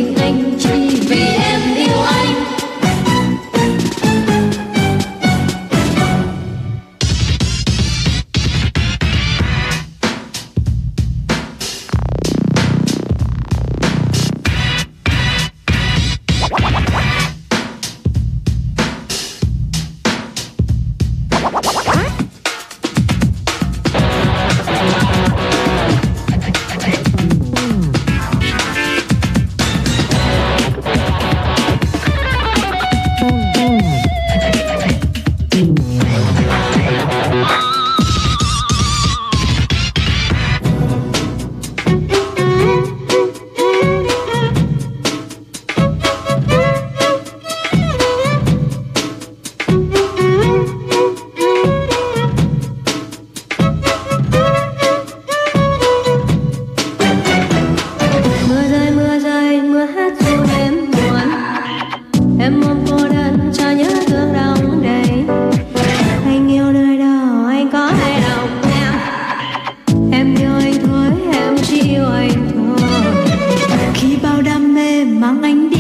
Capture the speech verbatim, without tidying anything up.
mình anh chỉ vì em yêu anh. Em ôm cô đơn cho nhớ thương đong đầy. Anh yêu nơi đâu anh có hay đâu em. Em yêu anh thôi em chỉ yêu anh thôi. Khi bao đam mê mang anh đi